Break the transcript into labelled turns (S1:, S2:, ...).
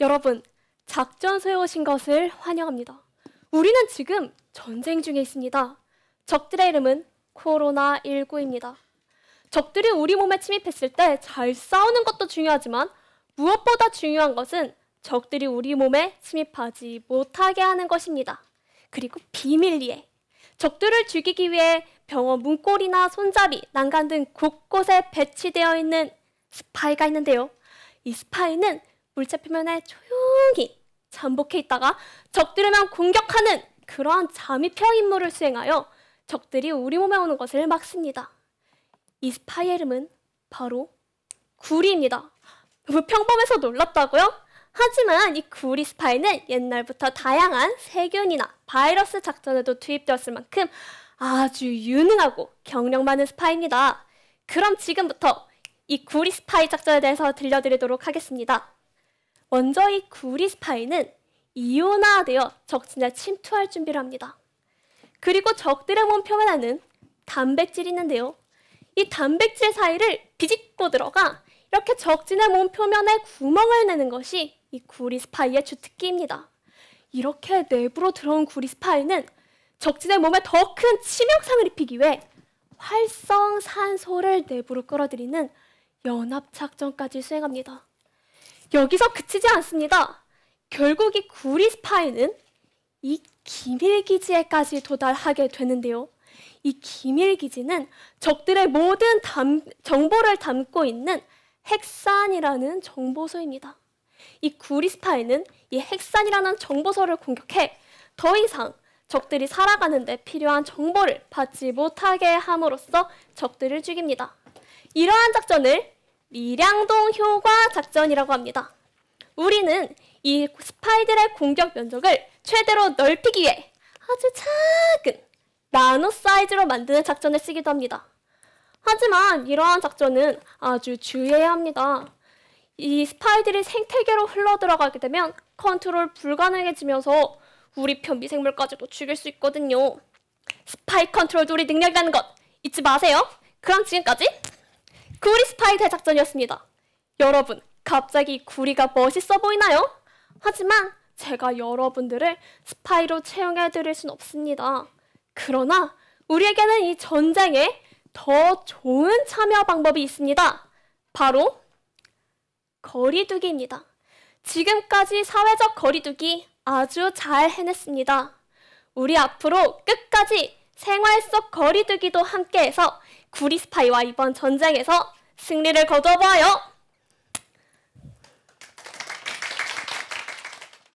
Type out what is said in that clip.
S1: 여러분, 작전소에 오신 것을 환영합니다. 우리는 지금 전쟁 중에 있습니다. 적들의 이름은 코로나19입니다. 적들이 우리 몸에 침입했을 때 잘 싸우는 것도 중요하지만 무엇보다 중요한 것은 적들이 우리 몸에 침입하지 못하게 하는 것입니다. 그리고 비밀리에 적들을 죽이기 위해 병원 문고리나 손잡이, 난간 등 곳곳에 배치되어 있는 스파이가 있는데요. 이 스파이는 물체 표면에 조용히 잠복해 있다가 적들에만 공격하는 그러한 잠입형 임무를 수행하여 적들이 우리 몸에 오는 것을 막습니다. 이 스파이의 이름은 바로 구리입니다. 평범해서 놀랐다고요? 하지만 이 구리 스파이는 옛날부터 다양한 세균이나 바이러스 작전에도 투입되었을 만큼 아주 유능하고 경력 많은 스파이입니다. 그럼 지금부터 이 구리 스파이 작전에 대해서 들려드리도록 하겠습니다. 먼저 이 구리 스파이는 이온화되어 적진에 침투할 준비를 합니다. 그리고 적들의 몸 표면에는 단백질이 있는데요. 이 단백질 사이를 비집고 들어가 이렇게 적진의 몸 표면에 구멍을 내는 것이 이 구리 스파이의 주특기입니다. 이렇게 내부로 들어온 구리 스파이는 적진의 몸에 더 큰 치명상을 입히기 위해 활성산소를 내부로 끌어들이는 연합작전까지 수행합니다. 여기서 그치지 않습니다. 결국 이 구리 스파이는 이 기밀기지에까지 도달하게 되는데요. 이 기밀기지는 적들의 모든 정보를 담고 있는 핵산이라는 정보소입니다. 이 구리 스파이는 이 핵산이라는 정보소를 공격해 더 이상 적들이 살아가는 데 필요한 정보를 받지 못하게 함으로써 적들을 죽입니다. 이러한 작전을 밀양동 효과 작전이라고 합니다. 우리는 이 스파이들의 공격 면적을 최대로 넓히기 위해 아주 작은 나노 사이즈로 만드는 작전을 쓰기도 합니다. 하지만 이러한 작전은 아주 주의해야 합니다. 이 스파이들이 생태계로 흘러들어가게 되면 컨트롤 불가능해지면서 우리 편 미생물까지도 죽일 수 있거든요. 스파이 컨트롤도 우리 능력이라는 것 잊지 마세요. 그럼 지금까지 구리 스파이 대작전이었습니다. 여러분, 갑자기 구리가 멋있어 보이나요? 하지만 제가 여러분들을 스파이로 채용해드릴 순 없습니다. 그러나 우리에게는 이 전쟁에 더 좋은 참여 방법이 있습니다. 바로 거리두기입니다. 지금까지 사회적 거리두기 아주 잘 해냈습니다. 우리 앞으로 끝까지 생활 속 거리두기도 함께해서 구리 스파이와 이번 전쟁에서 승리를 거두어보아요.